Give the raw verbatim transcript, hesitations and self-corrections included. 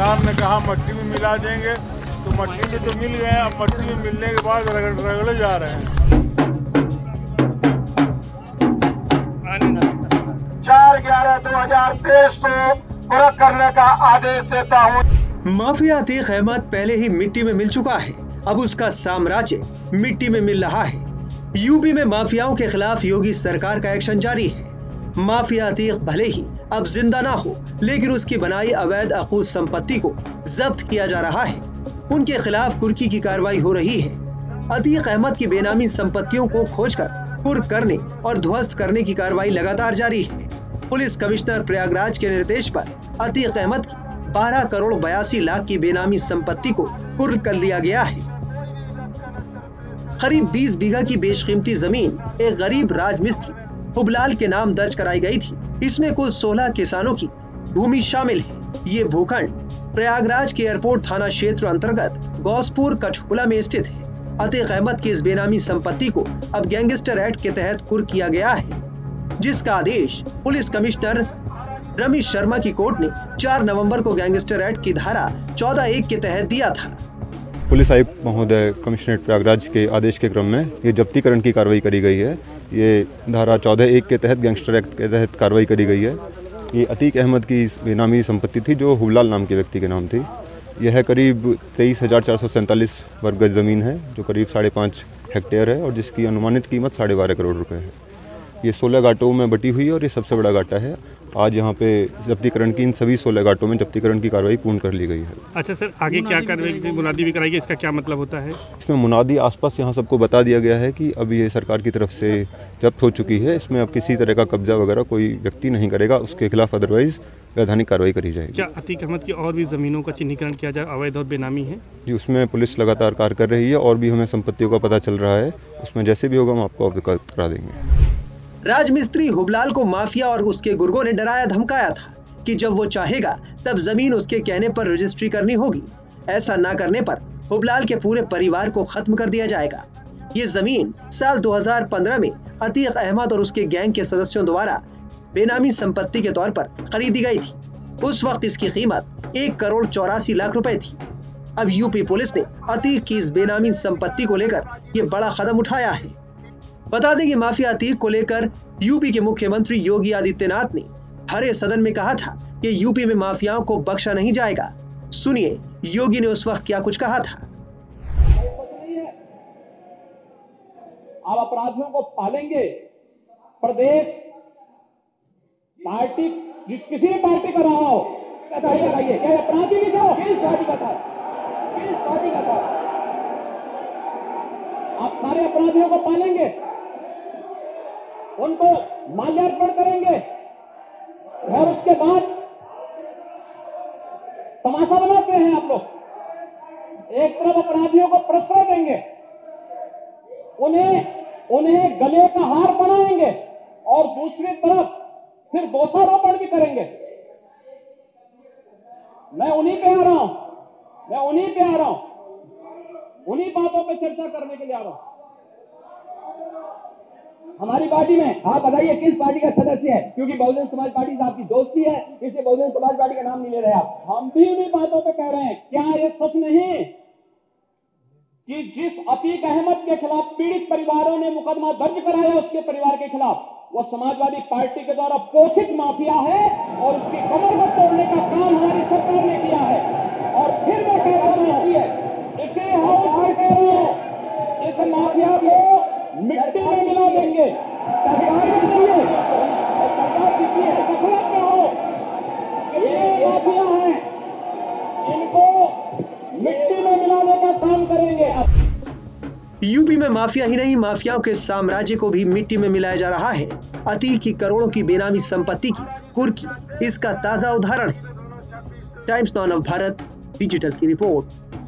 सरकार ने कहा मट्टी में मिला देंगे, तो मट्टी में तो मिल गए, अब मट्टी में मिलने के बाद रगड़े जा रहे हैं। चार ग्यारह दो हजार तेईस को पूरा करने का आदेश देता हूँ। माफिया अतीक अहमद पहले ही मिट्टी में मिल चुका है, अब उसका साम्राज्य मिट्टी में मिल रहा है। यूपी में माफियाओं के खिलाफ योगी सरकार का एक्शन जारी है। माफिया अतीक भले ही अब जिंदा ना हो, लेकिन उसकी बनाई अवैध अखूज संपत्ति को जब्त किया जा रहा है। उनके खिलाफ कुर्की की कार्रवाई हो रही है। अतीक अहमद की बेनामी संपत्तियों को खोजकर कुर्क करने और ध्वस्त करने की कार्रवाई लगातार जारी है। पुलिस कमिश्नर प्रयागराज के निर्देश पर अतीक अहमद की बारह करोड़ बयासी लाख की बेनामी संपत्ति को कुर्क कर लिया गया है। करीब बीस बीघा की बेशकीमती जमीन एक गरीब राजमिस्त्री हुबलाल के नाम दर्ज कराई गई थी। इसमें कुल सोलह किसानों की भूमि शामिल है। ये भूखंड प्रयागराज के एयरपोर्ट थाना क्षेत्र अंतर्गत गौसपुर कठपुला में स्थित है। अतीक अहमद की इस बेनामी संपत्ति को अब गैंगस्टर एक्ट के तहत कुर्क किया गया है, जिसका आदेश पुलिस कमिश्नर रमेश शर्मा की कोर्ट ने चार नवंबर को गैंगस्टर एक्ट की धारा चौदह एक के तहत दिया था। पुलिस आयुक्त महोदय कमिश्नरेट प्रयागराज के आदेश के क्रम में ये जब्तीकरण की कार्रवाई करी गई है। ये धारा चौदह एक के तहत गैंगस्टर एक्ट के तहत कार्रवाई करी गई है। ये अतीक अहमद की बेनामी संपत्ति थी जो हुबलाल नाम के व्यक्ति के नाम थी। यह करीब तेईस हजार चार सौ सैंतालीस वर्ग गज ज़मीन है जो करीब साढ़े पाँच हेक्टेयर है और जिसकी अनुमानित कीमत साढ़े बारह करोड़ रुपए है। ये सोलह घाटों में बटी हुई है और ये सबसे बड़ा घाटा है। आज यहाँ पे जब्तीकरण की इन सभी सोलह घाटों में जब्तीकरण की कार्रवाई पूर्ण कर ली गई है। अच्छा सर, आगे क्या कार्रवाई? मुनादी भी कराई गई, इसका क्या मतलब होता है? इसमें मुनादी आसपास यहाँ सबको बता दिया गया है कि अब ये सरकार की तरफ से जब्त हो चुकी है। इसमें अब किसी तरह का कब्जा वगैरह कोई व्यक्ति नहीं करेगा, उसके खिलाफ अदरवाइज वैधानिक कार्रवाई करी जाएगी। क्या अतीक अहमद की और भी जमीनों का चिन्हीकरण किया जाए अवैध और बेनामी है? जी, उसमें पुलिस लगातार कार्य कर रही है और भी हमें संपत्तियों का पता चल रहा है। उसमें जैसे भी होगा हम आपको अवगत करा देंगे। राजमिस्त्री हुबलाल को माफिया और उसके गुर्गों ने डराया धमकाया था कि जब वो चाहेगा तब जमीन उसके कहने पर रजिस्ट्री करनी होगी। ऐसा ना करने पर हुबलाल के पूरे परिवार को खत्म कर दिया जाएगा। ये जमीन साल दो हज़ार पंद्रह में अतीक अहमद और उसके गैंग के सदस्यों द्वारा बेनामी संपत्ति के तौर पर खरीदी गई थी। उस वक्त इसकी कीमत एक करोड़ चौरासी लाख रुपए थी। अब यूपी पुलिस ने अतीक की इस बेनामी संपत्ति को लेकर ये बड़ा कदम उठाया है। बता दें कि माफिया अतीक को लेकर यूपी के मुख्यमंत्री योगी आदित्यनाथ ने भरे सदन में कहा था कि यूपी में माफियाओं को बख्शा नहीं जाएगा। सुनिए योगी ने उस वक्त क्या कुछ कहा था। आप अपराधियों को पालेंगे। प्रदेश पार्टी जिस किसी भी पार्टी का रहा हो, बताइए क्या अपराधी भी था? किस पार्टी का था? किस पार्टी का था? आप सारे अपराधियों को पालेंगे, उनको माल्यार्पण करेंगे और उसके बाद तमाशा बनाते हैं आप लोग। एक तरफ अपराधियों को प्रश्रय देंगे, उन्हें उन्हें गले का हार बनाएंगे और दूसरी तरफ फिर दोषारोपण भी करेंगे। मैं उन्हीं पे आ रहा हूं, मैं उन्हीं पे आ रहा हूं, उन्हीं बातों पे चर्चा करने के लिए आ रहा हूं। हमारी पार्टी में आप बताइए किस पार्टी का सदस्य है? क्योंकि बहुजन समाज पार्टी से आपकी दोस्ती है, इसलिए बहुजन समाज पार्टी का नाम नहीं ले रहे आप। हम भी उन्हीं बातों पे कह रहे हैं। क्या ये सच नहीं कि जिस अतीक अहमद के खिलाफ पीड़ित परिवारों ने मुकदमा दर्ज कराया उसके परिवार के खिलाफ, वो समाजवादी पार्टी के द्वारा पोषित माफिया है और उसकी कमर को तोड़ने का काम हमारी सरकार ने किया है। और फिर मैं कह रहा हूं, इसे हाउस में कह रहा हूं, इस माफिया को मिट्टी में मिला देंगे। सरकार किसी है, सरकार किसी है, गफलत में हो, ये माफिया है, इनको मिट्टी में मिलाने का काम करेंगे। यूपी में माफिया ही नहीं, माफियाओं के साम्राज्य को भी मिट्टी में मिलाया जा रहा है। अतीक की करोड़ों की बेनामी संपत्ति की कुर्की इसका ताजा उदाहरण है। Times Now of Bharat digital की रिपोर्ट।